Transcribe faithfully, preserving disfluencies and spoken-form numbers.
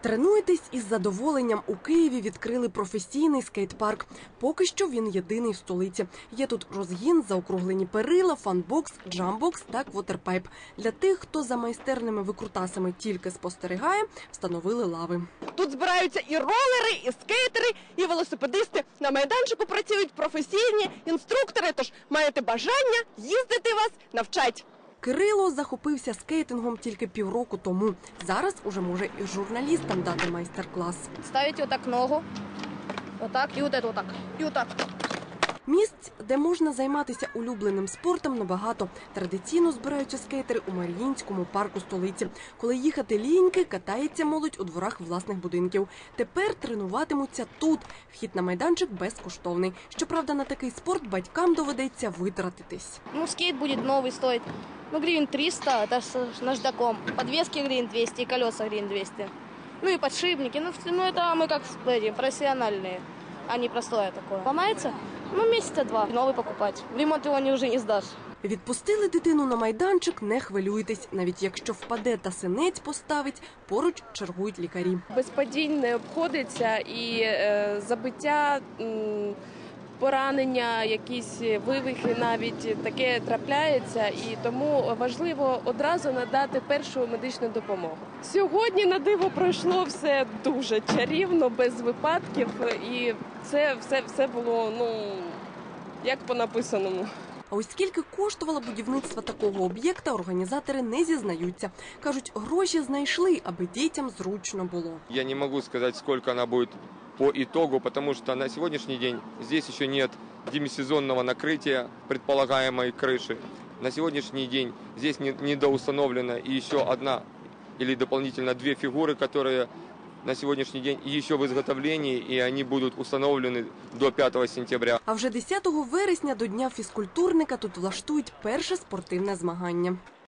Тренуєтесь із задоволенням. У Києві відкрили професійний скейт-парк. Поки що він єдиний в столиці. Є тут розгін, заокруглені перила, фан-бокс, джамбокс та квотерпайп. Для тих, хто за майстерними викрутасами тільки спостерігає, встановили лави. Тут збираються і ролери, і скейтери, і велосипедисти. На майданчику працюють професійні інструктори, тож маєте бажання, їздити вас навчать. Кирило захопився скейтингом тільки півроку тому. Зараз уже може і журналістам дати майстер-клас. Ставить отак ногу, отак і от отак, і отак. Місць, де можна займатися улюбленим спортом, набагато. Традиційно збираються скейтери у Маріїнському парку столиці. Коли їхати ліньки, катається молодь у дворах власних будинків. Тепер тренуватимуться тут. Вхід на майданчик безкоштовний. Щоправда, на такий спорт батькам доведеться витратитись. Ну, скейт будет новый стоить, ну, гривен триста, это с наждаком. Подвески гривен двести, и колеса гривен двести. Ну и подшипники, ну, ну это мы как эти, профессиональные, а не простое такое. Ломается? Ну, месяца два. Новый покупать. В ремонт его не, уже не сдашь. Відпустили дитину на майданчик, не хвилюйтесь. Навіть якщо впаде та синець поставить, поруч чергують лікарі. Без падінь не обходиться і е, забиття, м, поранення, якісь вивихи навіть таке трапляється. І тому важливо одразу надати першу медичну допомогу. Сьогодні на диво пройшло все дуже чарівно, без випадків. І це все, все було, ну, як по написаному. А ось скільки коштувало будівництво такого об'єкта, організатори не зізнаються. Кажуть, гроші знайшли, аби дітям зручно було. Я не могу сказать, сколько она будет по итогу, потому что на сегодняшний день здесь еще нет демисезонного накрытия предполагаемой крыши. На сегодняшний день здесь недоустановлена и еще одна или дополнительно две фигуры, которые на сьогоднішній день ще в изготовлении, і вони будуть установлені до п'ятого сентября. А вже десятого вересня до Дня фізкультурника тут влаштують перше спортивне змагання.